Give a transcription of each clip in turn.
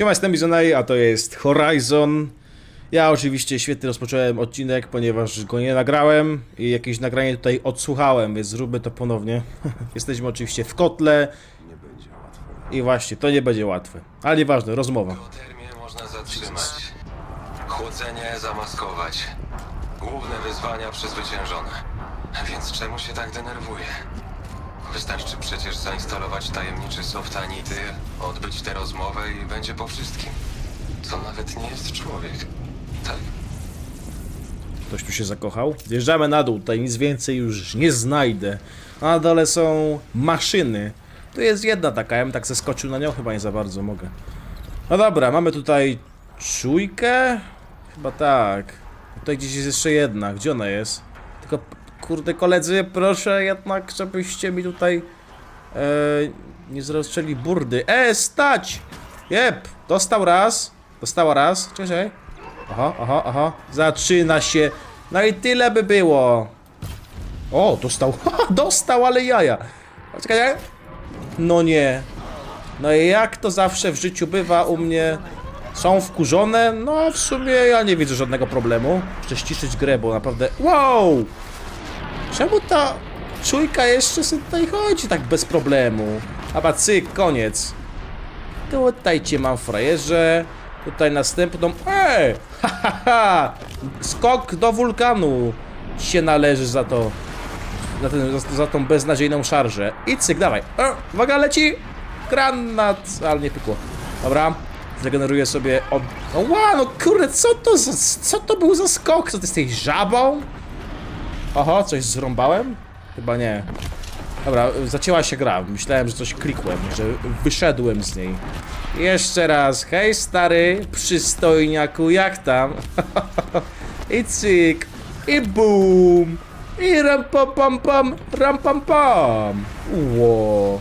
Siema, jestem Bizonai, a to jest Horizon. Ja oczywiście świetnie rozpocząłem odcinek, ponieważ go nie nagrałem i jakieś nagranie tutaj odsłuchałem, więc zróbmy to ponownie. Jesteśmy oczywiście w kotle. I właśnie, to nie będzie łatwe. Ale nieważne, rozmowa. Geotermię można zatrzymać. Chłodzenie zamaskować. Główne wyzwania przezwyciężone. Więc czemu się tak denerwuje? Wystarczy przecież zainstalować tajemniczy soft Anity, odbyć tę rozmowę i będzie po wszystkim. To nawet nie jest człowiek. Tak? Ktoś tu się zakochał? Zjeżdżamy na dół, tutaj nic więcej już nie znajdę. A na dole są maszyny. Tu jest jedna taka, ja bym tak zeskoczył na nią, chyba nie za bardzo mogę. No dobra, mamy tutaj czujkę? Chyba tak. Tutaj gdzieś jest jeszcze jedna, gdzie ona jest? Tylko, kurde koledzy, proszę jednak, żebyście mi tutaj nie zrozczeli burdy. Stać! Jep, dostał raz. Dostała raz, czekaj. Aha, zaczyna się. No i tyle by było. O, dostał, dostał, ale jaja. Czekaj. No nie. No i jak to zawsze w życiu bywa u mnie. Są wkurzone? No w sumie ja nie widzę żadnego problemu. Muszę ściszyć grę, bo naprawdę... Wow! Czemu ta czujka jeszcze sobie tutaj chodzi tak bez problemu? Aba cyk, koniec. Tutaj cię mam, frajerze. Tutaj następną... Skok do wulkanu się należy za to. Za tą beznadziejną szarżę. I cyk, dawaj. Uwaga, leci! Granat! Ale nie pykło. Dobra. Zregeneruję sobie od... Wow, no kurde, co to był za skok? Co ty jesteś żabą? Oho, coś zrąbałem? Chyba nie. Dobra, zacięła się gra. Myślałem, że coś klikłem, że wyszedłem z niej. Jeszcze raz. Hej stary przystojniaku, jak tam? I cyk. I boom. I ram pam pam pam. Ram pam pam. Ło.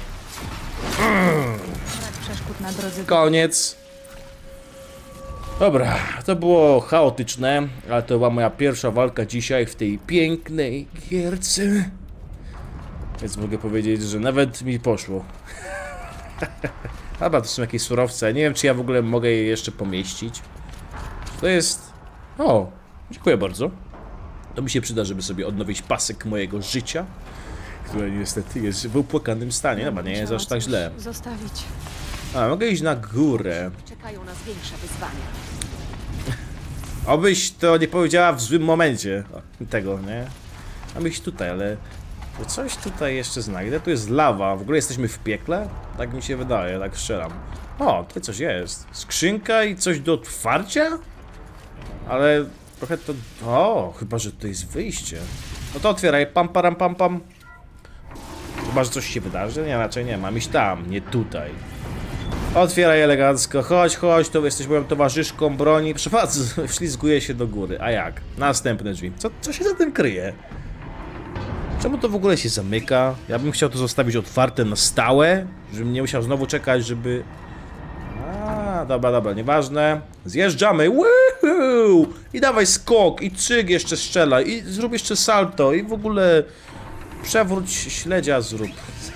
Koniec. Dobra, to było chaotyczne, ale to była moja pierwsza walka dzisiaj w tej pięknej gierce. Więc mogę powiedzieć, że nawet mi poszło. Dobra, to są jakieś surowce. Nie wiem, czy ja w ogóle mogę je jeszcze pomieścić. To jest... O, dziękuję bardzo. To mi się przyda, żeby sobie odnowić pasek mojego życia, które niestety jest w opłakanym stanie. Chyba nie jest aż tak źle. Zostawić. A, mogę iść na górę. Czekają nas większe wyzwania. Obyś to nie powiedziała w złym momencie tego, nie? Mam iść tutaj, ale coś tutaj jeszcze znajdę. Tu jest lawa. W ogóle jesteśmy w piekle? Tak mi się wydaje, tak strzelam. O, tutaj coś jest. Skrzynka i coś do otwarcia? Ale trochę to... O, chyba, że to jest wyjście. No to otwieraj, pam, param, pam, pam. Chyba, że coś się wydarzy? Nie, raczej nie. Mam iść tam, nie tutaj. Otwieraj elegancko, chodź, to jesteś moją towarzyszką broni. Proszę bardzo, wślizguje się do góry. A jak? Następne drzwi. Co się za tym kryje? Czemu to w ogóle się zamyka? Ja bym chciał to zostawić otwarte na stałe, żebym nie musiał znowu czekać, żeby... Dobra, nieważne. Zjeżdżamy, woohoo! I dawaj skok, i cyk jeszcze strzelaj, i zrób jeszcze salto, i w ogóle... Przewróć śledzia zrób.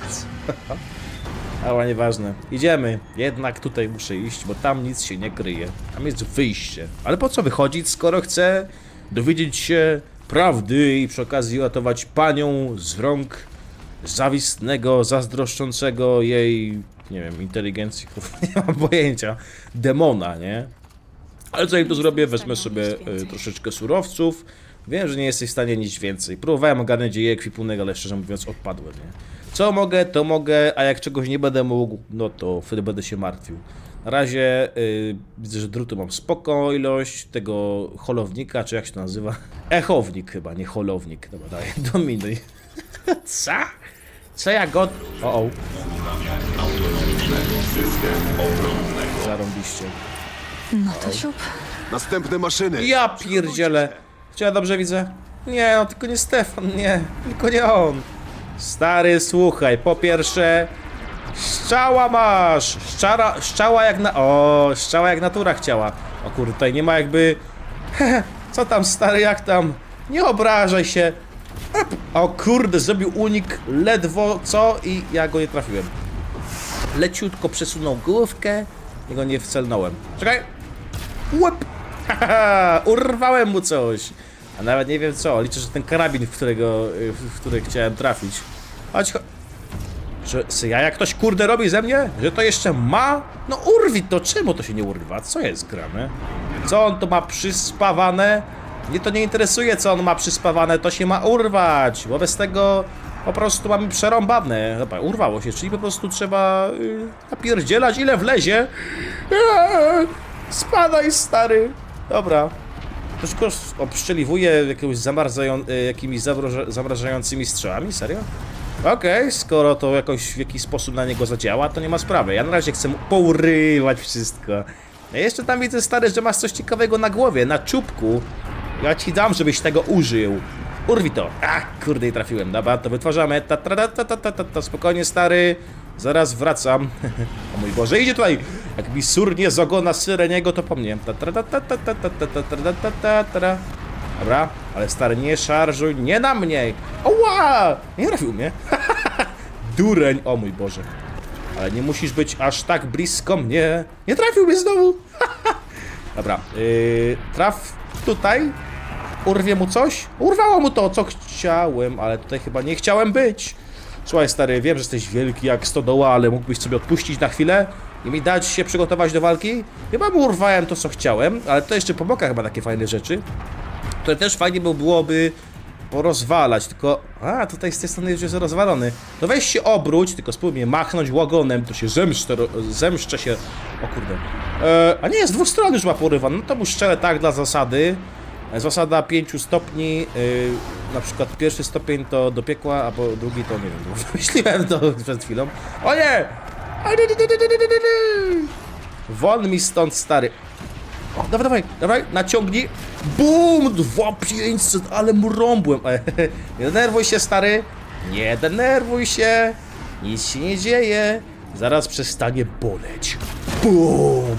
Ale nieważne. Idziemy. Jednak tutaj muszę iść, bo tam nic się nie kryje. Tam jest wyjście. Ale po co wychodzić, skoro chcę dowiedzieć się prawdy i przy okazji uratować panią z rąk zawistnego, zazdroszczącego jej, nie wiem, inteligencji, nie mam pojęcia, demona, nie? Ale co im tu zrobię? Wezmę sobie troszeczkę surowców. Wiem, że nie jesteś w stanie nic więcej. Próbowałem ogarnąć jej ekwipunek, ale szczerze mówiąc odpadłem, nie? Co mogę, to mogę, a jak czegoś nie będę mógł, no to wtedy będę się martwił. Na razie widzę, że drutu mam spoko ilość, tego holownika, czy jak się to nazywa? Echownik chyba, nie holownik. Dobra, daj, dominuj. Co? Co ja go... O. Zarąbiście. No to siup. Następne maszyny! Ja pierdzielę. Czy ja dobrze widzę? Nie, no tylko nie Stefan, nie. Tylko nie on. Stary, słuchaj, po pierwsze... Strzała masz! Strzała jak na... O, strzała jak natura chciała. O kurde, tutaj nie ma jakby... Co tam, stary, jak tam? Nie obrażaj się. O kurde, zrobił unik ledwo co i ja go nie trafiłem. Leciutko przesunął główkę i go nie wcelnąłem. Czekaj! Łeb! Haha, urwałem mu coś! A nawet nie wiem co, liczę, że ten karabin, w który chciałem trafić. Chodź, że ja jak ktoś kurde robi ze mnie? Że to jeszcze ma? No urwi to, czemu to się nie urwa? Co jest grane? Co on to ma przyspawane? Mnie to nie interesuje, co on ma przyspawane, to się ma urwać. Wobec tego po prostu mamy przerąbane. Dobra, urwało się, czyli po prostu trzeba napierdzielać ile wlezie. Spadaj, stary. Dobra. Troszkę obszczeliwuje jakimiś zamrażającymi strzałami, serio? Okej, skoro to jakoś w jakiś sposób na niego zadziała, to nie ma sprawy. Ja na razie chcę pourywać wszystko. Ja jeszcze tam widzę, stary, że masz coś ciekawego na głowie, na czubku. Ja ci dam, żebyś tego użył. Urwij to. Kurde, nie trafiłem. Dobra, to wytwarzamy. Spokojnie, stary. Zaraz wracam. O mój Boże, idzie tutaj. Jak mi surnie z ogona syreniego, to po mnie. Dobra, ale stary, nie szarżuj, nie na mnie. Oła! Nie trafił mnie. Dureń, o mój Boże. Ale nie musisz być aż tak blisko mnie. Nie trafił mnie znowu. Dobra, traf tutaj. Urwie mu coś? Urwało mu to, co chciałem, ale tutaj chyba nie chciałem być. Słuchaj, stary, wiem, że jesteś wielki jak stodoła, ale mógłbyś sobie odpuścić na chwilę i mi dać się przygotować do walki? Chyba mu urwałem to, co chciałem, ale to jeszcze po bokach chyba takie fajne rzeczy, które też fajnie byłoby porozwalać, tylko... tutaj z tej strony już jest rozwalony. To weź się obróć, tylko spróbuj mnie machnąć łagonem, to się zemszczę się... O kurde. A nie, z dwóch stron już ma porywane, no to mu strzelę tak dla zasady. Zasada 5 stopni, na przykład pierwszy stopień to do piekła, a drugi to nie wiem, wymyśliłem to przed chwilą. O nie! Won mi stąd, stary. O, dawaj, naciągnij. Bum! 2500, ale mu rąbłem. Nie denerwuj się, stary. Nie denerwuj się. Nic się nie dzieje. Zaraz przestanie boleć. Bum!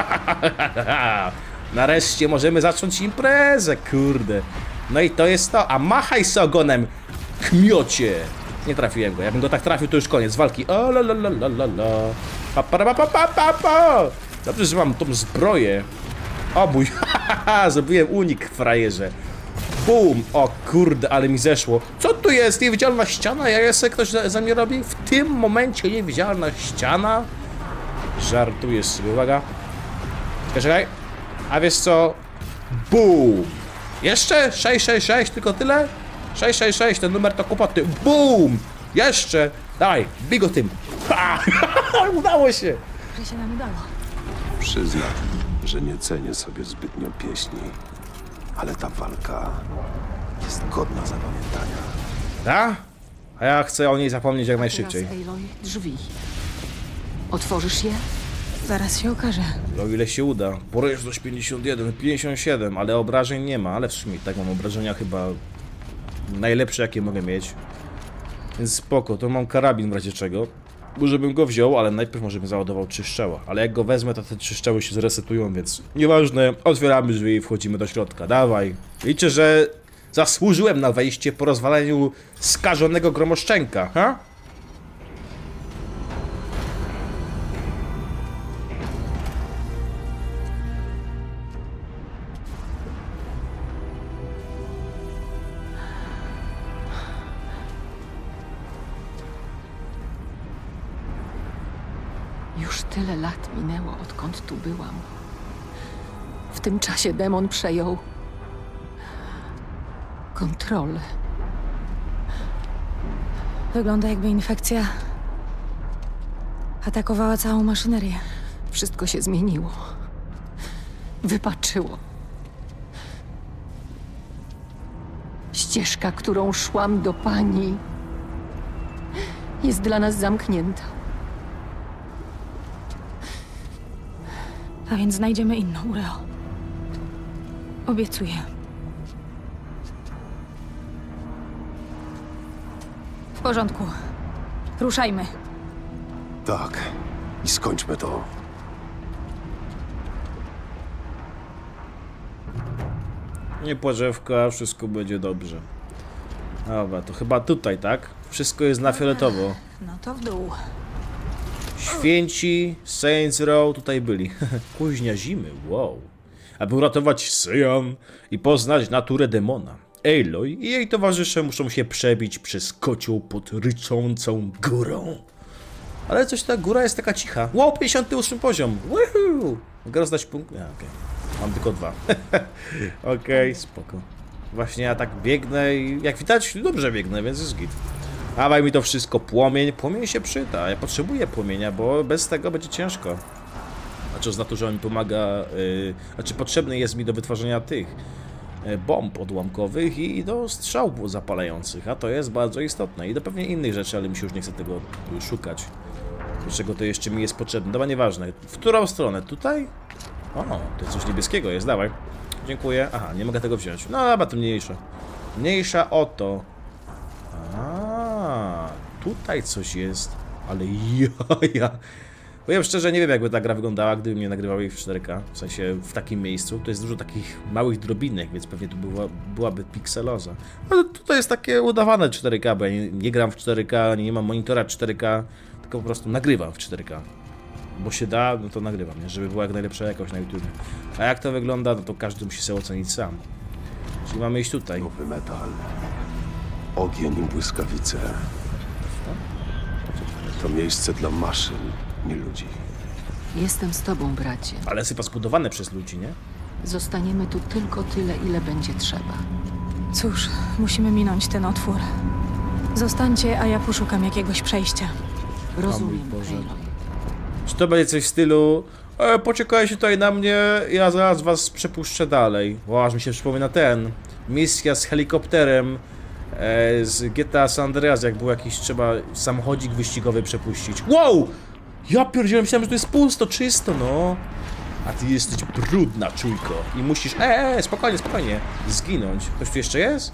Nareszcie możemy zacząć imprezę, kurde. No i to jest to. A machaj z ogonem, kmiocie. Nie trafiłem go. Jakbym go tak trafił, to już koniec walki. O la la la la la la. Pa, pa, pa, pa, pa, pa, pa. Dobrze, że mam tą zbroję. O mój, zrobiłem unik, frajerze. Bum! O kurde, ale mi zeszło. Co tu jest? Niewidzialna ściana? Ja ktoś za mnie robi? W tym momencie niewidzialna ściana? Żartujesz sobie, uwaga. Czekaj. A wiesz co? Bum! Jeszcze? 666, tylko tyle? 666, ten numer to kłopoty. Bum! Jeszcze! Dawaj, bij go tym. Ha! Udało się! Że się nam udało. Przyznam, że nie cenię sobie zbytnio pieśni, ale ta walka jest godna zapamiętania. Tak? A ja chcę o niej zapomnieć jak najszybciej. Teraz, Aloy, drzwi. Otworzysz je? Zaraz się okaże. O ile się uda. Poręczność 51, 57, ale obrażeń nie ma, ale w sumie tak mam obrażenia chyba najlepsze jakie mogę mieć. Więc spoko, to mam karabin w razie czego. Może bym go wziął, ale najpierw może bym załadował 3 strzała. Ale jak go wezmę, to te 3 strzały się zresetują, więc nieważne, otwieramy drzwi i wchodzimy do środka. Dawaj. Liczę, że zasłużyłem na wejście po rozwaleniu skażonego gromoszczenka, ha? Już tyle lat minęło, odkąd tu byłam. W tym czasie demon przejął kontrolę. Wygląda, jakby infekcja atakowała całą maszynerię. Wszystko się zmieniło. Wypaczyło. Ścieżka, którą szłam do pani, jest dla nas zamknięta. A więc znajdziemy inną, Ureo. Obiecuję. W porządku. Ruszajmy. Tak, i skończmy to. Nie płaczewka, wszystko będzie dobrze. Dobra, to chyba tutaj, tak? Wszystko jest na fioletowo. No to w dół. Święci Saints Row tutaj byli. Kuźnia zimy, wow. Aby uratować Syjan i poznać naturę demona, Aloy i jej towarzysze muszą się przebić przez kocioł pod ryczącą górą. Ale coś ta góra jest taka cicha. Wow, 58 poziom. Woohoo! Mogę rozdać punkt? Ja, okej. Mam tylko 2. Okej, spoko. Właśnie ja tak biegnę i jak widać dobrze biegnę, więc jest git. Dawaj mi to wszystko, płomień. Płomień się przyda. Ja potrzebuję płomienia, bo bez tego będzie ciężko. Znaczy oznacza, że on mi pomaga, znaczy potrzebny jest mi do wytwarzania tych bomb odłamkowych i do strzałów zapalających, a to jest bardzo istotne i do pewnie innych rzeczy, ale mi się już nie chce tego szukać. Do czego to jeszcze mi jest potrzebne, dobra, nieważne. W którą stronę? Tutaj? O, to coś niebieskiego jest, dawaj. Dziękuję. Aha, nie mogę tego wziąć. No dobra, to mniejsza. Mniejsza o to. A, tutaj coś jest. Ale ja. Powiem szczerze, nie wiem jakby ta gra wyglądała, gdyby mnie nagrywał jej w 4K, w sensie w takim miejscu. To jest dużo takich małych drobinek, więc pewnie tu byłaby pikseloza. Ale tutaj jest takie udawane 4K, bo ja nie gram w 4K, ani nie mam monitora 4K, tylko po prostu nagrywam w 4K. Bo się da, no to nagrywam, nie? Żeby była jak najlepsza jakość na YouTube. A jak to wygląda, no to każdy musi sobie ocenić sam. Czyli mamy iść tutaj. Nowy metal. Ogień i błyskawice. To miejsce dla maszyn, nie ludzi. Jestem z tobą, bracie. Ale sypa zbudowane przez ludzi, nie? Zostaniemy tu tylko tyle, ile będzie trzeba. Cóż, musimy minąć ten otwór. Zostańcie, a ja poszukam jakiegoś przejścia. Rozumiem, Boże. Aloy. Czy to będzie coś w stylu poczekajcie tutaj na mnie, ja zaraz was przepuszczę dalej. Bo aż mi się przypomina misja z helikopterem z GTA San Andreas, jak był jakiś, trzeba samochodzik wyścigowy przepuścić. Wow! Ja pierdzielę, myślałem, że to jest pusto, czysto, no. A ty jesteś brudna, czujko. I musisz, spokojnie, spokojnie, zginąć. Ktoś tu jeszcze jest?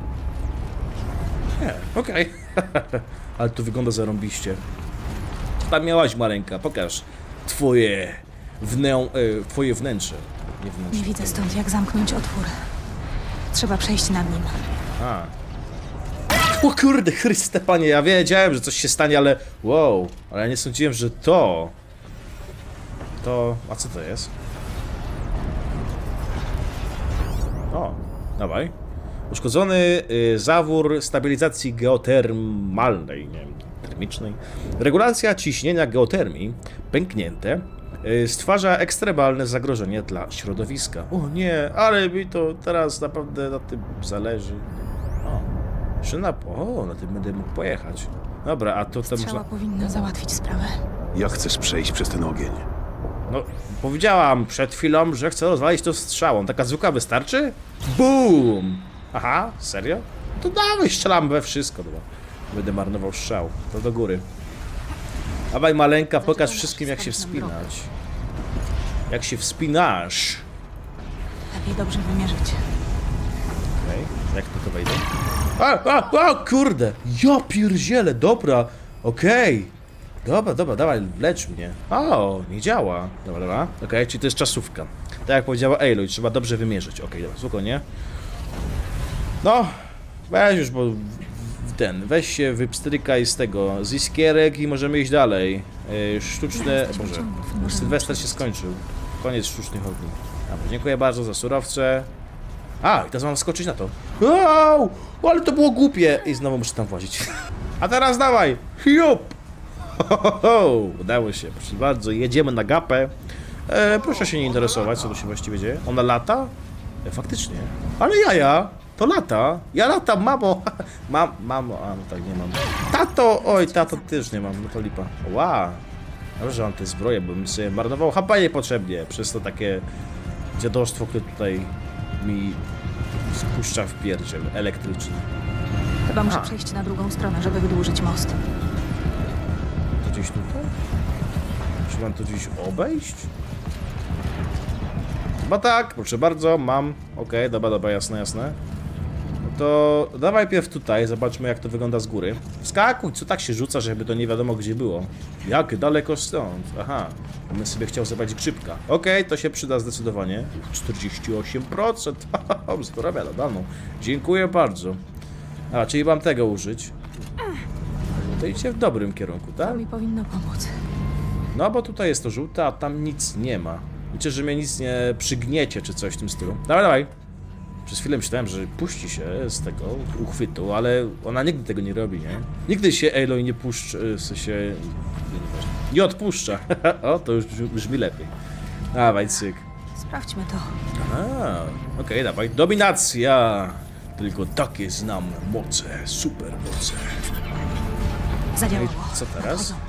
Nie, okej. Ale tu wygląda zarąbiście. Tam miałaś, maleńka, pokaż twoje wnętrze. Nie wnętrze. Nie widzę stąd, jak zamknąć otwór. Trzeba przejść nad nim. A. O kurde, Chryste Panie, ja wiedziałem, że coś się stanie, ale wow, ale ja nie sądziłem, że to... A co to jest? O, dawaj. Uszkodzony zawór stabilizacji geotermalnej, nie wiem, termicznej. Regulacja ciśnienia geotermii, pęknięte, stwarza ekstremalne zagrożenie dla środowiska. O nie, ale mi to teraz naprawdę na tym zależy. Na tym będę mógł pojechać. Dobra, a to tam Strzała powinna załatwić sprawę. Jak chcesz przejść przez ten ogień? No, powiedziałam przed chwilą, że chcę rozwalić to strzałą. Taka zwykła wystarczy? Boom! Aha, serio? To dawaj, strzelam we wszystko. Dobra. Będę marnował strzał. To do góry. Dawaj, maleńka, pokaż wszystkim, jak się wspinać. Jak się wspinasz. Lepiej dobrze wymierzyć. Okej, jak tylko wejdę? Kurde! Ja pierdzielę, dobra. Okej. Dobra, dawaj, lecz mnie. O, nie działa. Dobra. Okej, czyli to jest czasówka. Tak jak powiedziała Aloy, trzeba dobrze wymierzyć. Okej, dobra, spokojnie. No, weź już, bo weź się wypstrykaj z tego, z iskierek i możemy iść dalej. Sztuczne, Boże, Sylwester się skończył. Koniec sztucznych ogni. Dobra, dziękuję bardzo za surowce. I teraz mam skoczyć na to. Wow, ale to było głupie. I znowu muszę tam włazić. A teraz dawaj. Jup. Udało się, proszę bardzo. Jedziemy na gapę. Proszę się nie interesować, co tu się właściwie dzieje. Ona lata? Faktycznie. Ale jaja. To lata. Ja latam, mamo. Mamo, no tak, nie mam. Tato, oj, tato też nie mam. No to lipa. Wow. Dobrze, że mam tę zbroję, bo bym sobie marnował HP niepotrzebnie. Przez to takie dziadostwo, które tutaj mi spuszcza w pierdziel elektryczny. Chyba muszę przejść na drugą stronę, żeby wydłużyć most. To gdzieś tutaj? Czy mam to gdzieś obejść? Chyba tak, proszę bardzo, mam. Okej, dobra, jasne. No to dawaj pierw tutaj, zobaczmy jak to wygląda z góry. Wskakuj, co tak się rzuca, żeby to nie wiadomo gdzie było. Jak daleko stąd? Aha, bym sobie chciał zobaczyć grzybka. Okej, to się przyda zdecydowanie. 48%, zdrowia dodano. Dziękuję bardzo. Czyli mam tego użyć. To idzie w dobrym kierunku, tak? To mi powinno pomóc. No bo tutaj jest to żółte, a tam nic nie ma. Liczę, że mnie nic nie przygniecie, czy coś w tym stylu. Dawaj, dawaj. Przez chwilę myślałem, że puści się z tego uchwytu, ale ona nigdy tego nie robi, nie? Nigdy się Aloy nie puszcza, w sensie... nie odpuszcza. O, to już brzmi lepiej. Dawaj, cyk. Sprawdźmy to. Okej, dawaj. Dominacja! Tylko takie znam moce, super moce. Zadziałało. Co teraz? Nadchodzą.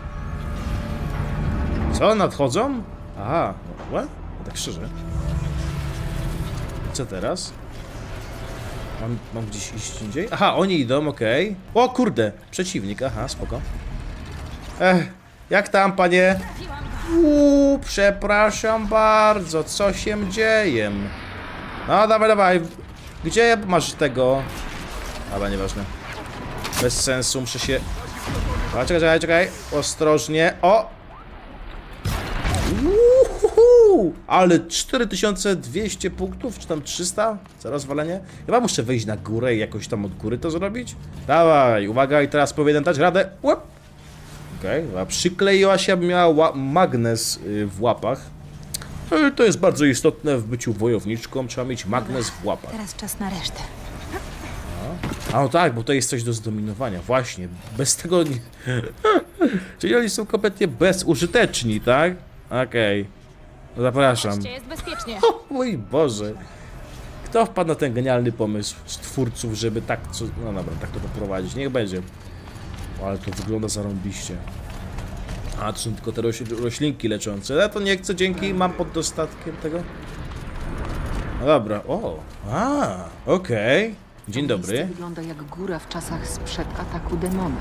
Co? Nadchodzą? Aha, what? No tak szczerze. Co teraz? Mam gdzieś iść indziej? Aha, oni idą, okej. O kurde, przeciwnik, aha, spoko. Jak tam, panie? Przepraszam bardzo, co się dzieje? No, dawaj, dawaj. Gdzie masz tego? Ale nieważne. Bez sensu, muszę się... A, czekaj, czekaj. Ostrożnie. O! Ale 4200 punktów, czy tam 300? Za rozwalenie? Chyba muszę wejść na górę i jakoś tam od góry to zrobić. Dawaj, uwaga, i teraz powinien dać radę. Okej, przykleiła się, aby miała magnes w łapach. To jest bardzo istotne w byciu wojowniczką, trzeba mieć magnes w łapach. Teraz czas na resztę. A no tak, bo to jest coś do zdominowania, właśnie. Bez tego nie... Czyli oni są kompletnie bezużyteczni, tak? Okej. No zapraszam. Jest bezpiecznie. O mój Boże. Kto wpadł na ten genialny pomysł z twórców, żeby tak... No dobra, tak to poprowadzić, niech będzie. O, ale to wygląda zarąbiście. A, to są tylko te roślinki leczące. Ja to nie chcę, dzięki, mam pod dostatkiem tego. No dobra, o. Okej. Dzień To dobry. miejsce wygląda jak góra w czasach sprzed ataku demona.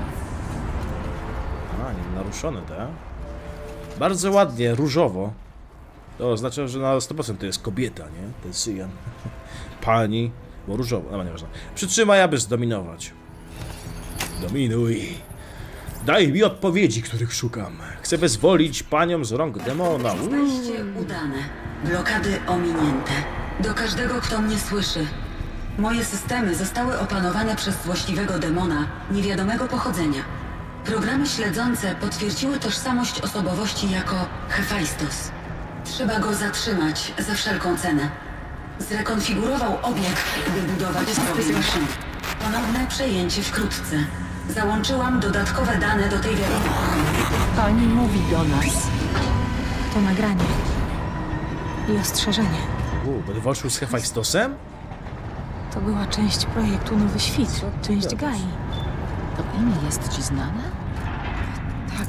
Nie naruszone, tak? Bardzo ładnie, różowo. To oznacza, że na 100% to jest kobieta, nie? To jest Syjan. Pani, bo różowo, no nieważne. Przytrzymaj, aby zdominować. Dominuj. Daj mi odpowiedzi, których szukam. Chcę wyzwolić panią z rąk demona. Wejście udane. Blokady ominięte. Do każdego, kto mnie słyszy. Moje systemy zostały opanowane przez złośliwego demona niewiadomego pochodzenia. Programy śledzące potwierdziły tożsamość osobowości jako Hephaistos. Trzeba go zatrzymać za wszelką cenę. Zrekonfigurował obiekt, by budować sobie maszynę. Ponowne przejęcie wkrótce. Załączyłam dodatkowe dane do tej wiadomości. Pani mówi do nas. To nagranie. I ostrzeżenie. Będę walczył z Hephaistosem? To była część projektu Nowy Świt. Część Gai. To imię jest ci znane? Tak.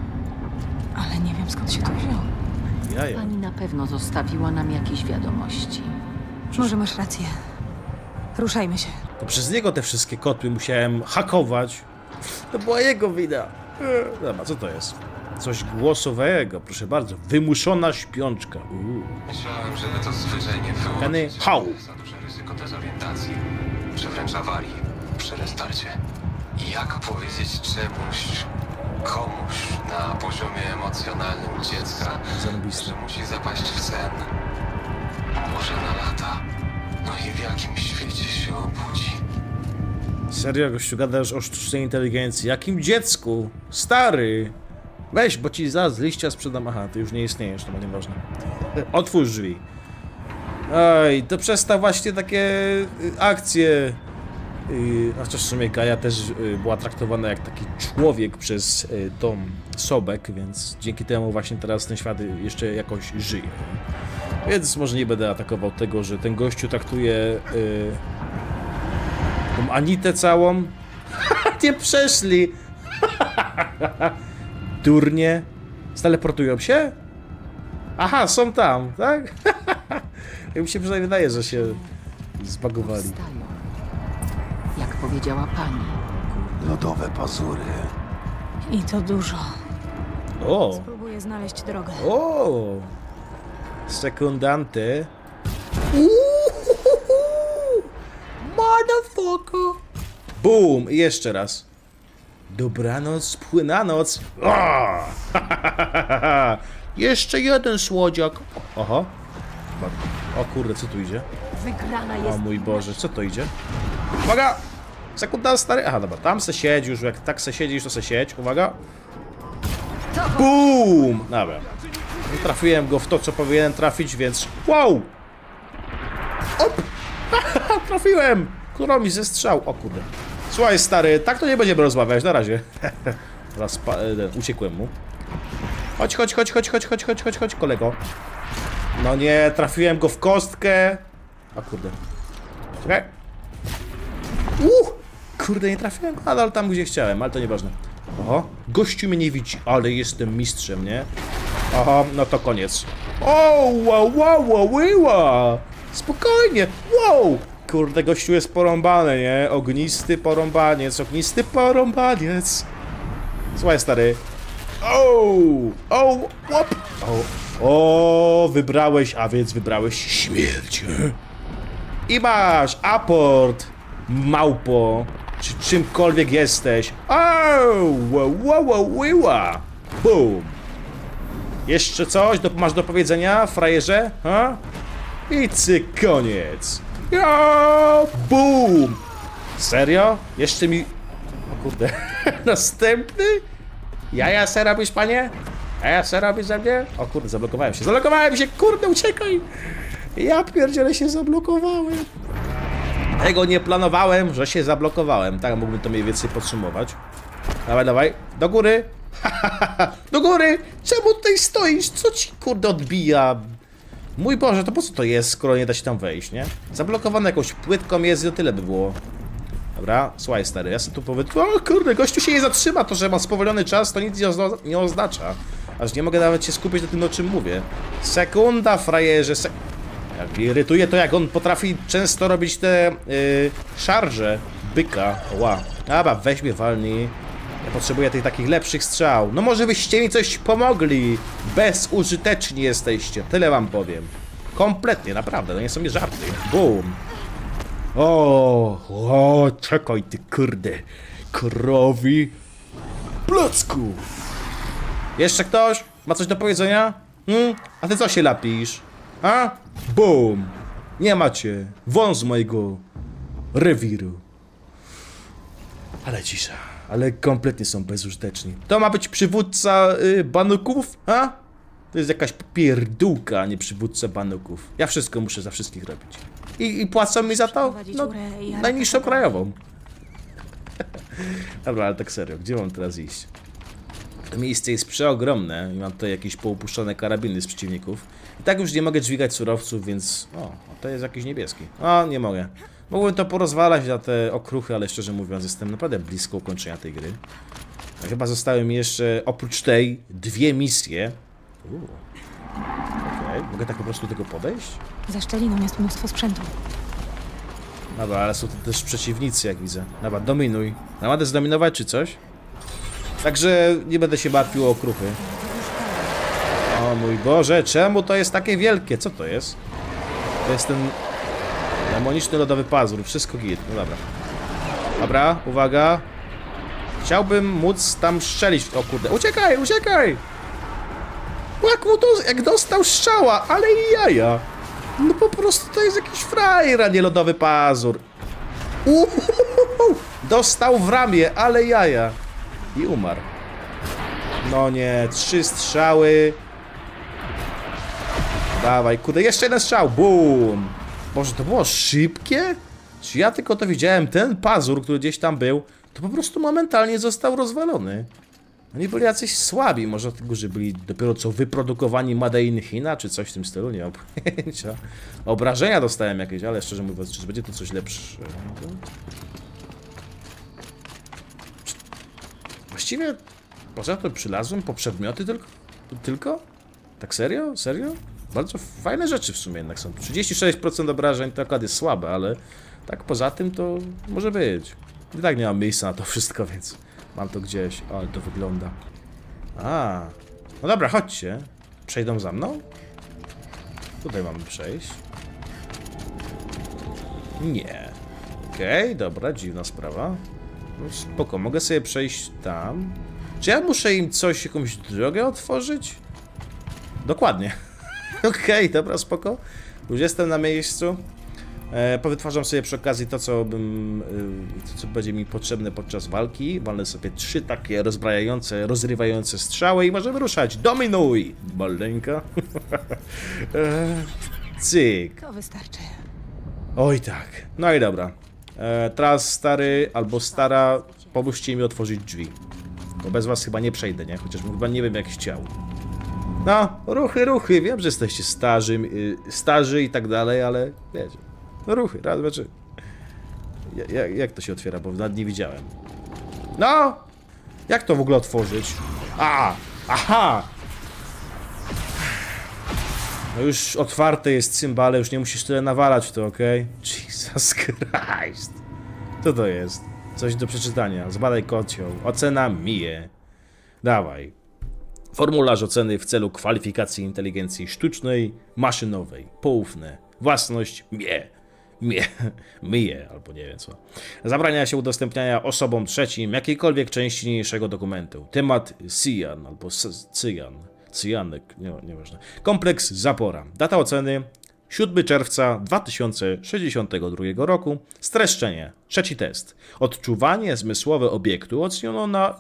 Ale nie wiem, skąd się to wzięło. Jaja. Pani na pewno zostawiła nam jakieś wiadomości. Może masz rację. Ruszajmy się. To przez niego te wszystkie kotły musiałem hakować. To była jego wina. Dobra, co to jest? Coś głosowego, proszę bardzo. Wymuszona śpiączka. Myślałem, żeby to zwyczajnie Kenny, wyłączyć. how? Za duże ryzyko dezorientacji, czy wręcz awarii przy restarcie. I jak powiedzieć czemuś, komuś na poziomie emocjonalnym dziecka, Zarąbiste. że musi zapaść w sen? Może na lata. No i w jakim świecie się obudzi? Serio, gościu, gadasz o sztucznej inteligencji? Jakim dziecku? Stary! Weź, bo ci zaraz liścia sprzedam. Aha, ty już nie istniejesz, to ma nieważne. Otwórz drzwi. Oj, to przez te właśnie takie akcje. A chociaż w sumie Gaja też była traktowana jak taki człowiek przez tą Sobek, więc dzięki temu właśnie teraz ten świat jeszcze jakoś żyje. Więc może nie będę atakował tego, że ten gościu traktuje tą Anitę całą. Nie przeszli! Durnie. Steleportują się? Aha, są tam, tak? Ja mi się przynajmniej wydaje, że się zbagowali. Powstają. Jak powiedziała pani. Lodowe pazury. I to dużo. O! Spróbuję znaleźć drogę. O! Sekundante. Motherfucker! Boom! I jeszcze raz. Dobranoc, płynanoc. Jeszcze jeden słodziak. Oho. O kurde, co tu idzie? Wygrana O jest. mój Boże, co to idzie? Uwaga! Sekunda, stary. Aha, dobra, tam se siedź już, jak tak se siedzisz, to se siedź. Uwaga. BOOM! Dobra. Nie trafiłem go w to, co powinienem trafić, więc... Wow! Op! Trafiłem! Którą mi zestrzał? O kurde. Słuchaj, stary, tak to nie będziemy rozmawiać, na razie. Teraz uciekłem mu. Chodź, kolego. No nie, trafiłem go w kostkę. O kurde. Czekaj. Kurde, nie trafiłem go nadal tam, gdzie chciałem, ale to nieważne. Oho, gościu mnie nie widzi, ale jestem mistrzem, nie? Aha, no to koniec. O, wow. Spokojnie, wow. Kurde, gościu jest porąbany, nie? Ognisty porąbaniec. Słuchaj, stary. O, wybrałeś, a więc wybrałeś śmierć. I masz aport, małpo, czy czymkolwiek jesteś. Boom. Jeszcze coś masz do powiedzenia, frajerze? Ha? I cyk, koniec. Boom. Serio? Jeszcze mi... O kurde. Następny? Jaja se robisz, panie? Jaja se robisz ze mnie? O kurde, zablokowałem się, kurde, uciekaj! Ja pierdzielę, się zablokowałem. Tego nie planowałem, że się zablokowałem. Tak mógłbym to mniej więcej podsumować. Dawaj, do góry! Do góry! Czemu tutaj stoisz? Co ci kurde odbija? Mój Boże, to po co to jest, skoro nie da się tam wejść, nie? Zablokowane jakąś płytką jest i to tyle by było. Dobra, słuchaj, stary, ja sobie tu powiem... O kurde, gościu się nie zatrzyma, to że ma spowolniony czas, to nic nie oznacza. Aż nie mogę nawet się skupić na tym, o czym mówię. Sekunda, frajerze, Jak mnie irytuje to, jak on potrafi często robić te szarże byka. Ła. Dobra, weź mnie, walnij. Ja potrzebuję tych takich lepszych strzał. No może byście mi coś pomogli. Bezużyteczni jesteście, tyle wam powiem. Kompletnie, naprawdę, to nie są mi żarty. Boom. O, czekaj ty kurde. Krowi. Placku. Jeszcze ktoś? Ma coś do powiedzenia? A ty co się lapisz? A? Boom. Nie macie. Wąs z mojego rewiru. Ale cisza. Ale kompletnie są bezużyteczni. To ma być przywódca banuków? A? To jest jakaś pierdółka, a nie przywódca banuków. Ja wszystko muszę za wszystkich robić. I płacą mi za to? No, najniższą krajową. Dobra, ale tak serio, gdzie mam teraz iść? To miejsce jest przeogromne i mam tutaj jakieś poupuszczone karabiny z przeciwników. I tak już nie mogę dźwigać surowców, więc... O, to jest jakiś niebieski. O, nie mogę. Mógłbym to porozwalać na te okruchy, ale szczerze mówiąc jestem naprawdę blisko ukończenia tej gry. A chyba zostały mi jeszcze, oprócz tej, 2 misje. Okej, mogę tak po prostu do tego podejść? Za szczeliną jest mnóstwo sprzętu. Dobra, ale są to też przeciwnicy, jak widzę. Dobra, dominuj. Namadę zdominować czy coś? Także nie będę się martwił o okruchy. O mój Boże, czemu to jest takie wielkie? Co to jest? To jest ten demoniczny lodowy pazur. Wszystko git. No dobra. Dobra, uwaga. Chciałbym móc tam strzelić. O kurde, uciekaj, uciekaj! Jak mu to, jak dostał strzała, ale i jaja. No po prostu to jest jakiś frajer, a nie lodowy pazur. Dostał w ramię, ale jaja. I umarł. No nie, 3 strzały. Dawaj, kurde, jeszcze jeden strzał. Boom. Boże, to było szybkie? Czy ja tylko to widziałem? Ten pazur, który gdzieś tam był, to po prostu momentalnie został rozwalony. Oni byli jacyś słabi, może dlatego, że byli dopiero co wyprodukowani Made in China, czy coś w tym stylu, nie mam pojęcia. Obrażenia dostałem jakieś, ale szczerze mówiąc, czy będzie to coś lepszego? Właściwie poza to przylazłem po przedmioty tylko? Tak serio? Serio? Bardzo fajne rzeczy w sumie jednak są. 36% obrażeń to akurat jest słabe, ale tak poza tym to może być. I tak nie mam miejsca na to wszystko, więc mam to gdzieś. O, ale to wygląda. A, no dobra, chodźcie. Przejdą za mną? Tutaj mamy przejść. Nie. Okej, dobra, dziwna sprawa. No spoko, mogę sobie przejść tam. Czy ja muszę im coś, jakąś drogę otworzyć? Dokładnie. Okej, dobra, spoko. Już jestem na miejscu. Powytwarzam sobie przy okazji to, co będzie mi potrzebne podczas walki. Walnę sobie 3 takie rozbrajające, rozrywające strzały i możemy ruszać. Dominuj! Maleńka. Cyk. To wystarczy. Oj tak. No i dobra. Teraz stary albo stara, pomóżcie mi otworzyć drzwi. Bo bez was chyba nie przejdę, nie? Chociaż chyba nie wiem jak chciał. No, ruchy. Wiem, że jesteście starzy i tak dalej, ale wiecie. No ruchy, raz, dwa, trzy. Jak to się otwiera, bo nawet nie widziałem. No! Jak to w ogóle otworzyć? Aha! No już otwarte jest cymbale, już nie musisz tyle nawalać w to, okej? Jesus Christ. Co to jest? Coś do przeczytania. Zbadaj kocioł. Ocena Mie. Dawaj. Formularz oceny w celu kwalifikacji inteligencji sztucznej, maszynowej, poufne. Własność Mie, albo nie wiem co. Zabrania się udostępniania osobom trzecim jakiejkolwiek części niniejszego dokumentu. Temat Cyjan albo Cyjanek, nieważne. Kompleks Zapora. Data oceny 7 czerwca 2062 roku. Streszczenie. 3. test. Odczuwanie zmysłowe obiektu oceniono na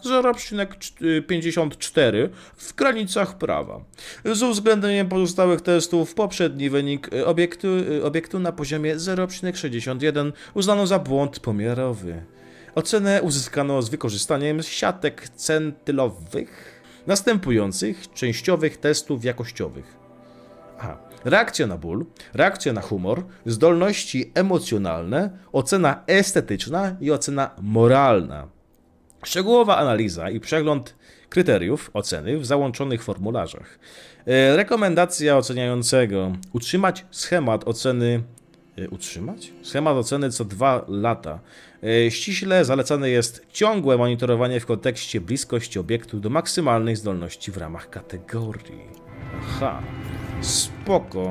0,54 w granicach prawa. Z uwzględnieniem pozostałych testów poprzedni wynik obiektu na poziomie 0,61 uznano za błąd pomiarowy. Ocenę uzyskano z wykorzystaniem siatek centylowych następujących częściowych testów jakościowych. Reakcja na ból, reakcja na humor, zdolności emocjonalne, ocena estetyczna i ocena moralna. Szczegółowa analiza i przegląd kryteriów oceny w załączonych formularzach. Rekomendacja oceniającego. Utrzymać schemat oceny. Schemat oceny co 2 lata. Ściśle zalecane jest ciągłe monitorowanie w kontekście bliskości obiektu do maksymalnej zdolności w ramach kategorii. Aha. Spoko.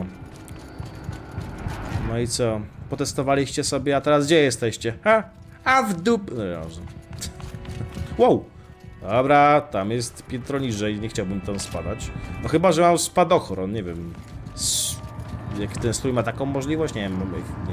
No i co? Potestowaliście sobie, a teraz gdzie jesteście? A w dup... Wow! Dobra, tam jest piętro niżej, nie chciałbym tam spadać. No chyba, że mam spadochron, nie wiem. Jak ten strój ma taką możliwość? Nie wiem,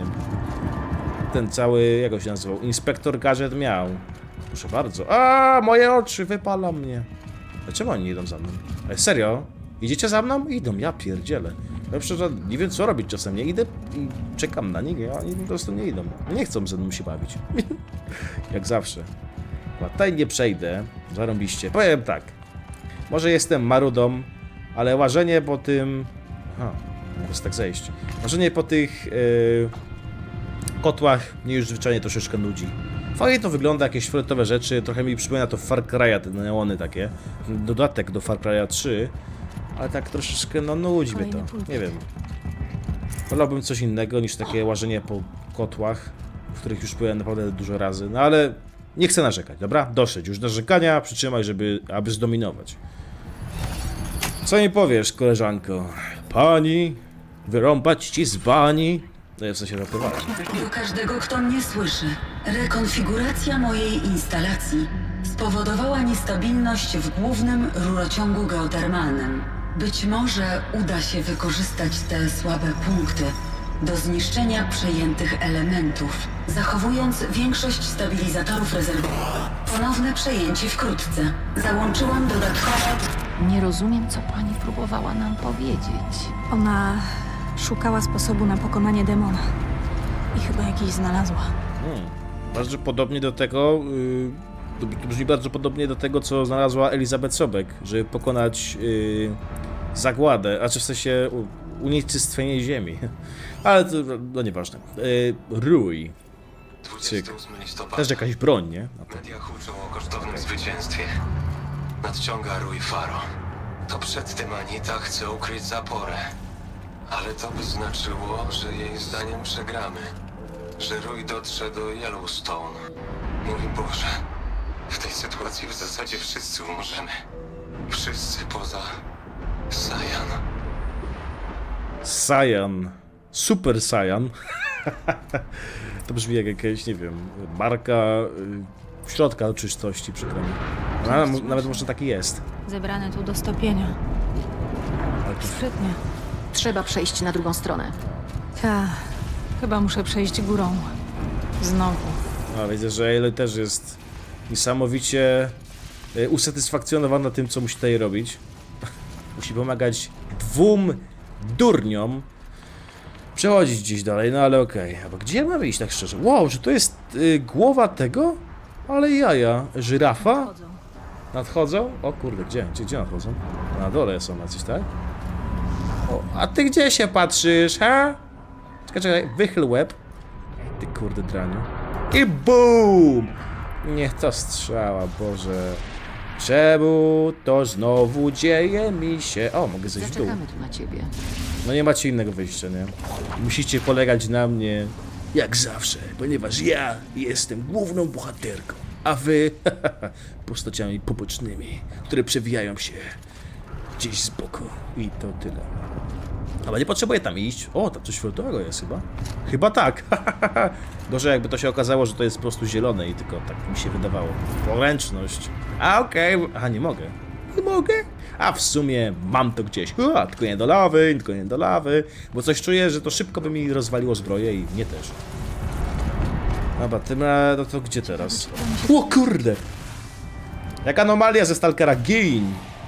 ten cały, jak go się nazywał? Inspektor Gadżet miał. Proszę bardzo. Moje oczy, wypala mnie. Dlaczego oni idą za mną? Ale serio? Idziecie za mną? Idą, ja pierdzielę. Ja przecież nie wiem co robić czasem, nie idę i czekam na nich, a oni po prostu nie idą. Nie chcą ze mną się bawić. Jak zawsze. Tutaj nie przejdę, zarąbiście. Powiem tak, może jestem marudą, ale łażenie po tym... mogę tak zejść. Łażenie po tych kotłach mnie już zwyczajnie troszeczkę nudzi. Fajnie to wygląda, jakieś fioletowe rzeczy, trochę mi przypomina to Far Cry'a, te neony takie. Dodatek do Far Cry'a 3. Ale tak troszeczkę, no nudzi mnie to. Nie wiem. Wolałbym coś innego niż takie łażenie po kotłach, w których już byłem naprawdę dużo razy. No ale nie chcę narzekać, dobra? Dosyć już narzekania, przytrzymaj, aby zdominować. Co mi powiesz, koleżanko? Pani? Wyrąbać ci z bani? No ja w sensie żartowałem. Do każdego, kto mnie słyszy. Rekonfiguracja mojej instalacji spowodowała niestabilność w głównym rurociągu geotermalnym. Być może uda się wykorzystać te słabe punkty do zniszczenia przejętych elementów, zachowując większość stabilizatorów rezerwowych. Ponowne przejęcie wkrótce. Załączyłam dodatkowe... Nie rozumiem, co pani próbowała nam powiedzieć. Ona szukała sposobu na pokonanie demona. I chyba jakiś znalazła. Bardzo podobnie do tego... To brzmi bardzo podobnie do tego, co znalazła Elizabeth Sobek, żeby pokonać zagładę, a czy w sensie unicestwienie ziemi. Ale to no nieważne. Rój. 28 listopada. Też jakaś broń, nie? Media huczą o kosztownym zwycięstwie. Nadciąga Rui Faro. To przed tym Anita chce ukryć zaporę. Ale to by znaczyło, że jej zdaniem przegramy. Że Rui dotrze do Yellowstone. Mój Boże. W tej sytuacji w zasadzie wszyscy umrzemy. Wszyscy poza... Saiyan. Saiyan. Super Saiyan. To brzmi jak jakaś, nie wiem, marka środka czystości, przykro mi. Nawet może taki jest. Zebrane tu do stopienia. Ale to... Sprytnie. Trzeba przejść na drugą stronę. Ta, Chyba muszę przejść górą. Znowu. A widzę, że Aloy też jest niesamowicie usatysfakcjonowana tym, co musi tutaj robić. Musi pomagać dwóm durniom przechodzić gdzieś dalej, no ale okej. A gdzie mamy iść tak szczerze? Wow, czy to jest głowa tego? Ale jaja. Żyrafa? Chodzą. Nadchodzą? O kurde, gdzie nadchodzą? Na dole są jacyś, tak? O, a ty gdzie się patrzysz, ha? Czekaj, wychyl łeb. Ty kurde draniu. I BOOM! Niech to strzała, Boże. Czemu to znowu dzieje mi się? O, mogę zejść w dół. Zaczekamy tu na ciebie. No nie macie innego wyjścia, nie? Musicie polegać na mnie jak zawsze, ponieważ ja jestem główną bohaterką, a wy postaciami pobocznymi, które przewijają się gdzieś z boku. I to tyle. Ale nie potrzebuję tam iść. O, tam coś fioletowego jest chyba. Chyba tak. Gorzej jakby to się okazało, że to jest po prostu zielone i tylko tak mi się wydawało. Poręczność. A okej. A nie mogę. Nie mogę? A w sumie mam to gdzieś. Tylko nie do lawy, tylko nie do lawy. Bo coś czuję, że to szybko by mi rozwaliło zbroję i mnie też. Dobra, no to gdzie teraz? O kurde! Jak anomalia ze Stalkera, gin!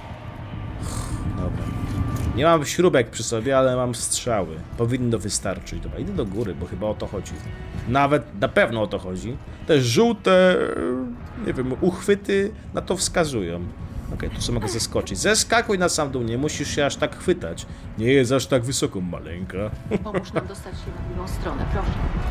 Dobra. Nie mam śrubek przy sobie, ale mam strzały. Powinno wystarczyć. Dobra, idę do góry, bo chyba o to chodzi. Nawet na pewno o to chodzi. Te żółte, nie wiem, uchwyty na to wskazują. Okej, tu sobie mogę zeskoczyć. Zeskakuj na sam dół, nie musisz się aż tak chwytać. Nie jest aż tak wysoko, maleńka. Pomóż nam dostać się na drugą stronę, proszę.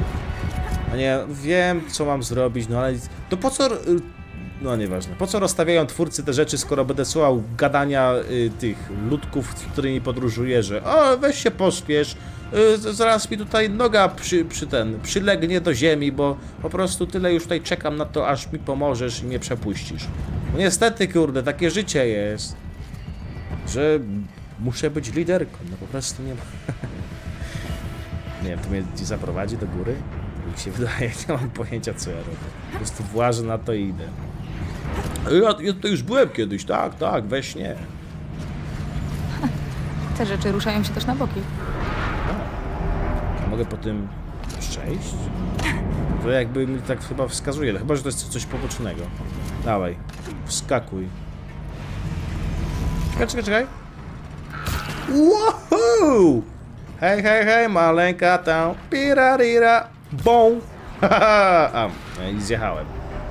A nie, wiem co mam zrobić, no ale to po co... No nieważne. Po co rozstawiają twórcy te rzeczy, skoro będę słuchał gadania tych ludków, z którymi podróżuję, że o, weź się pospiesz, zaraz mi tutaj noga przylegnie do ziemi, bo po prostu tyle już tutaj czekam na to, aż mi pomożesz i mnie przepuścisz. No niestety, kurde, takie życie jest, że muszę być liderką, no po prostu nie ma... Nie wiem, to mnie zaprowadzi do góry? Mi się wydaje, nie mam pojęcia co ja robię. Po prostu włażę na to i idę. Ja to już byłem kiedyś, tak, we śnie. Te rzeczy ruszają się też na boki. Mogę po tym przejść? To jakby mi tak chyba wskazuje, chyba że to jest coś pobocznego. Dawaj, wskakuj. Czekaj. Woohoo! Hej, maleńka tam. Pirarira. Bom! Haha! I zjechałem.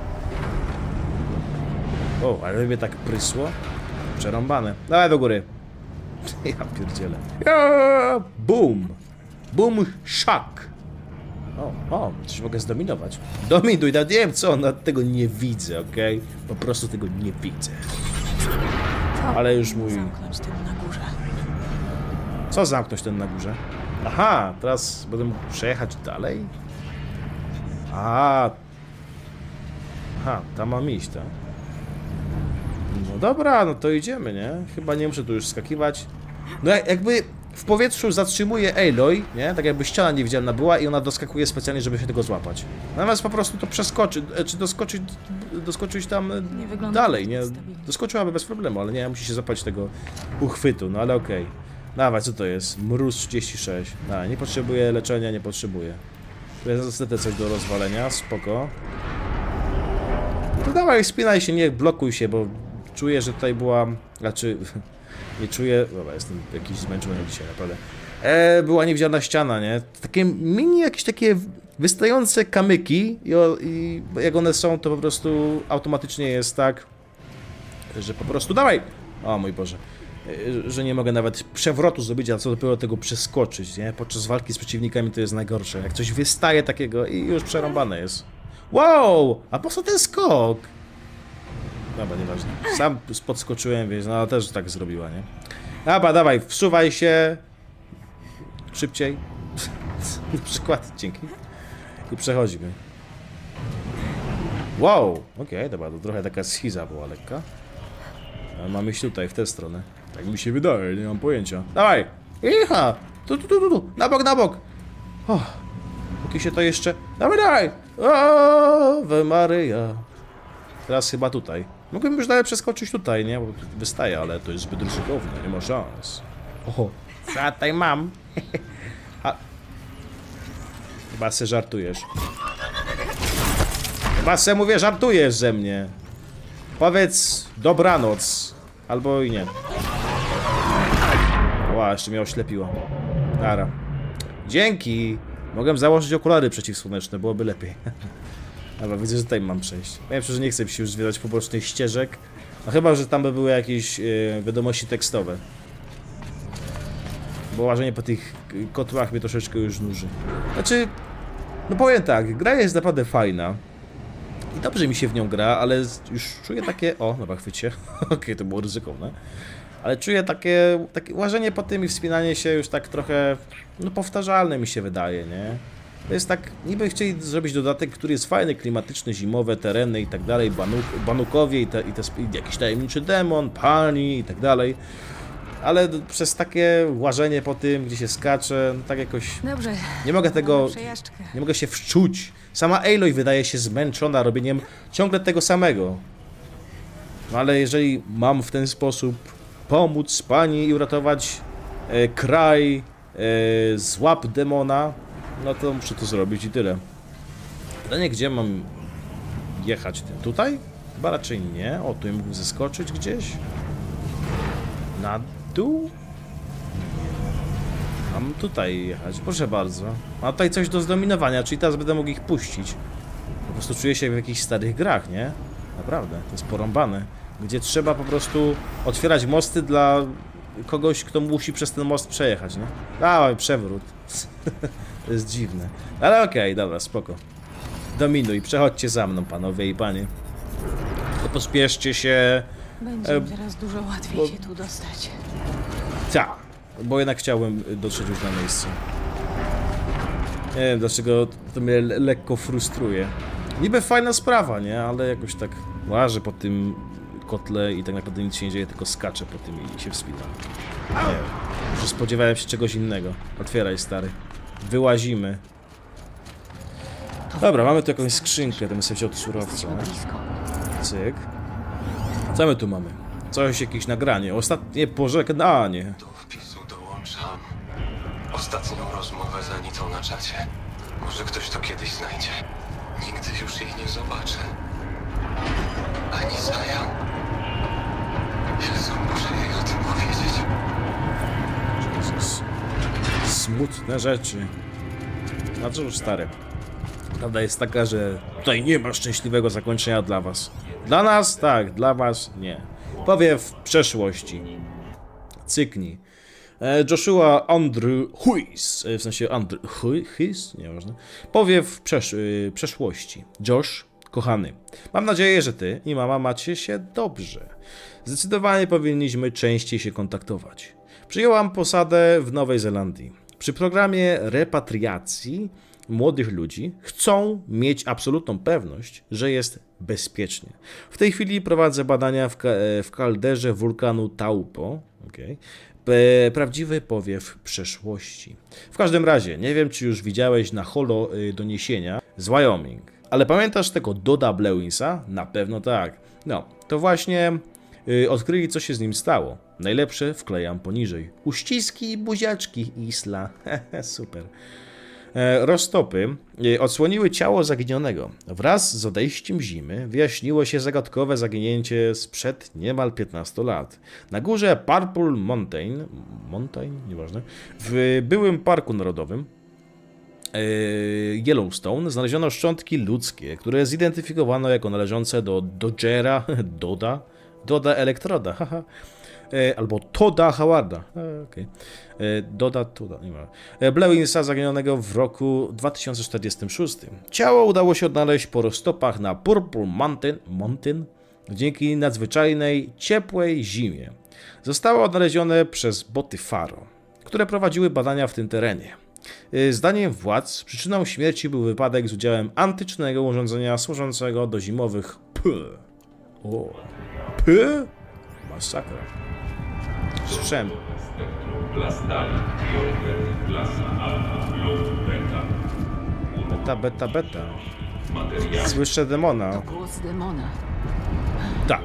O, ale mnie tak prysło. Przerąbane. Dawaj do góry. Ja pierdzielę. Boom! Boom shock! O, coś mogę zdominować. Dominuj, nawet nie wiem co, nawet tego nie widzę, okej? Po prostu tego nie widzę. Ale już mój... Zamknąć ten na górze. Co zamknąć ten na górze? Aha, teraz będę mógł przejechać dalej? Aha, tam mam iść, tak? No dobra, no to idziemy, nie? Chyba nie muszę tu już skakiwać. No jakby w powietrzu zatrzymuje Aloy, nie? Tak jakby ściana niewidzialna była i ona doskakuje specjalnie, żeby się tego złapać. Natomiast po prostu to przeskoczy, czy doskoczyć tam Nie wygląda dalej, to nie? stabilnie. Doskoczyłaby bez problemu, ale nie, musi się zapać tego uchwytu, no ale okej. Dawaj, co to jest? Mróz 36. Nie potrzebuję leczenia, nie potrzebuję. Tu jest niestety coś do rozwalenia, spoko. To dawaj, spinaj się, nie blokuj się, bo czuję, że tutaj była... Znaczy... Nie czuję... Dobra, jestem jakiś zmęczony dzisiaj, naprawdę. Była niewidzialna ściana, nie? Takie mini, jakieś takie wystające kamyki i jak one są, to po prostu automatycznie jest tak, że po prostu... Dawaj! O mój Boże. Że nie mogę nawet przewrotu zrobić, a co dopiero tego przeskoczyć, nie? Podczas walki z przeciwnikami to jest najgorsze. Jak coś wystaje takiego i już przerąbane jest. Wow! A po co ten skok? Dobra, nieważne. Sam podskoczyłem, więc no też tak zrobiła, nie? Dobra, dawaj, wsuwaj się. Szybciej. Na przykład, dzięki. I przechodzimy. Wow! Okej, dobra, to trochę taka schiza była lekka. Ale mam iść tutaj, w tę stronę. Tak mi się wydaje, nie mam pojęcia. Dawaj! Icha! Tu! Na bok! O, póki się to jeszcze... Dawaj! O, Maryja! Teraz chyba tutaj. Mógłbym już dalej przeskoczyć tutaj, nie? Bo wystaje, ale to jest zbyt ryzykowne, nie ma szans. Oho, tutaj mam. Chyba se żartujesz. Chyba se mówię, żartujesz ze mnie. Powiedz dobranoc. Albo i nie. Ła, jeszcze mnie oślepiło. Dara. Dzięki. Mogłem założyć okulary przeciwsłoneczne, byłoby lepiej. Dobra, widzę, że tutaj mam przejść. Ja że nie chcę się już zwiedzać pobocznych ścieżek. No chyba, że tam by były jakieś wiadomości tekstowe. Bo łażenie po tych kotłach mnie troszeczkę już nuży. Znaczy, no powiem tak, gra jest naprawdę fajna. I dobrze mi się w nią gra, ale już czuję takie... O, dobra, chwycie. Okej, to było ryzykowne. Ale czuję takie łażenie po tym i wspinanie się już tak trochę... No powtarzalne mi się wydaje, nie? To jest tak... Niby chcieli zrobić dodatek, który jest fajny, klimatyczny, zimowe tereny i tak dalej, banukowie i jakiś tajemniczy demon, pani i tak dalej. Ale przez takie łażenie po tym, gdzie się skacze, no tak jakoś... Dobrze. Nie mogę tego... Przejażdżkę. Nie mogę się wczuć. Sama Aloy wydaje się zmęczona robieniem ciągle tego samego. No ale jeżeli mam w ten sposób pomóc pani i uratować kraj z łap demona, no to muszę to zrobić i tyle. Pytanie, gdzie mam jechać? Tutaj? Chyba raczej nie. O, tu mógł zeskoczyć gdzieś. Na dół? Mam tutaj jechać, proszę bardzo. Mam tutaj coś do zdominowania, czyli teraz będę mógł ich puścić. Po prostu czuję się w jakichś starych grach, nie? Naprawdę, to jest porąbane. Gdzie trzeba po prostu otwierać mosty dla kogoś, kto musi przez ten most przejechać, nie? Dawaj, przewrót. To jest dziwne. Ale okej, dobra, spoko. Dominuj, przechodźcie za mną, panowie i panie. To pospieszcie się. Będzie teraz dużo łatwiej się tu dostać. Tak, bo jednak chciałbym dotrzeć już na miejsce. Nie wiem dlaczego to mnie lekko frustruje. Niby fajna sprawa, nie? Ale jakoś tak łażę po tym kotle i tak naprawdę nic się nie dzieje, tylko skaczę po tym i się wspinam. Nie wiem, może spodziewałem się czegoś innego. Otwieraj, stary. Wyłazimy. Dobra, mamy tu jakąś skrzynkę, to bym sobie wziął od surowca. Cyk. Co my tu mamy? Coś, jakieś nagranie. Ostatnie pożegnanie. Do wpisu dołączam ostatnią rozmowę z Anitą na czacie. Może ktoś to kiedyś znajdzie. Nigdy już jej nie zobaczę. Ani Zajan. Jezu, muszę jej o tym powiedzieć. Jezus. Smutne rzeczy. Znaczy już stare. Prawda jest taka, że tutaj nie ma szczęśliwego zakończenia dla was. Dla nas tak, dla was nie. Powie w przeszłości. Cyknij. Joshua Andrew Huis, w sensie Andrew Huis, nieważne. Powie w przeszłości. Josh, kochany, mam nadzieję, że ty i mama macie się dobrze. Zdecydowanie powinniśmy częściej się kontaktować. Przyjęłam posadę w Nowej Zelandii. Przy programie repatriacji młodych ludzi chcą mieć absolutną pewność, że jest bezpiecznie. W tej chwili prowadzę badania w kalderze wulkanu Taupo. Okay. Prawdziwy powiew przeszłości. W każdym razie, nie wiem, czy już widziałeś na holo doniesienia z Wyoming. Ale pamiętasz tego Doda Blewinsa? Na pewno tak. No, to właśnie odkryli, co się z nim stało. Najlepsze wklejam poniżej. Uściski, buziaczki, Isla. Super. Roztopy odsłoniły ciało zaginionego. Wraz z odejściem zimy wyjaśniło się zagadkowe zaginięcie sprzed niemal 15 lat. Na górze Purple Mountain, nieważne, w byłym parku narodowym Yellowstone znaleziono szczątki ludzkie, które zidentyfikowano jako należące do Dodgera, Doda Elektroda, haha. Albo Toda Howarda. Okay. Toda, nie ma. Blewinsa zaginionego w roku 2046. Ciało udało się odnaleźć po roztopach na Purple Mountain dzięki nadzwyczajnej, ciepłej zimie. Zostało odnalezione przez boty Faro, które prowadziły badania w tym terenie. Zdaniem władz przyczyną śmierci był wypadek z udziałem antycznego urządzenia służącego do zimowych Masakra. Słyszałem. Beta. Słyszę demona. To głos demona. Tak.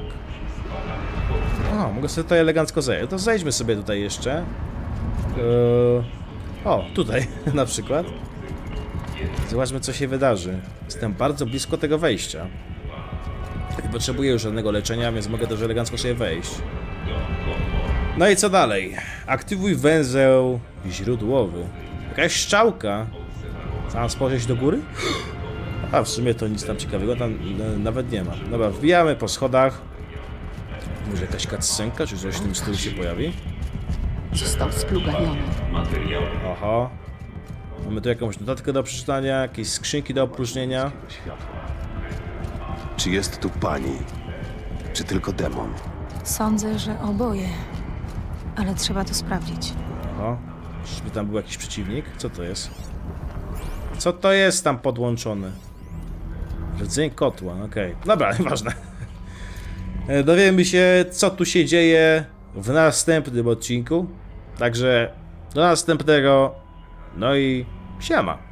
O, mogę sobie tutaj elegancko zejść. To zejdźmy sobie tutaj jeszcze. O, tutaj na przykład. Zobaczmy, co się wydarzy. Jestem bardzo blisko tego wejścia. Nie potrzebuję już żadnego leczenia, więc mogę też elegancko sobie wejść. No i co dalej? Aktywuj węzeł źródłowy. Jakaś strzałka. Sam spojrzeć do góry? A w sumie to nic tam ciekawego tam nawet nie ma. Dobra, wbijamy po schodach. Może jakaś cutscenka, czy coś w tym stylu się pojawi? Został splugawiony. Oho. Mamy tu jakąś notatkę do przeczytania, jakieś skrzynki do opróżnienia. Czy jest tu pani? Czy tylko demon? Sądzę, że oboje. Ale trzeba to sprawdzić. Oho. Czyżby tam był jakiś przeciwnik? Co to jest? Co to jest tam podłączone? Rdzeń kotła, okej. Dobra, nieważne. Dowiemy się, co tu się dzieje w następnym odcinku. Także do następnego. No i siema.